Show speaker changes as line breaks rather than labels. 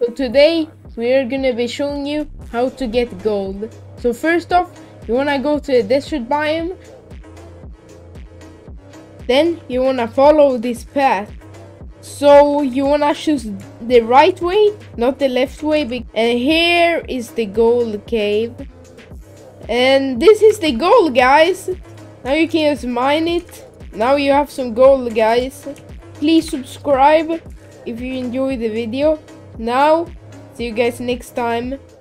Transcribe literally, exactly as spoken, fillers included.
So today we are gonna be showing you how to get gold. So first off, you wanna go to the desert biome. Then you wanna follow this path. So you wanna choose the right way, not the left way. And here is the gold cave. And this is the gold, guys. Now you can just mine it. Now you have some gold, guys. Please subscribe if you enjoyed the video. Now, see you guys next time.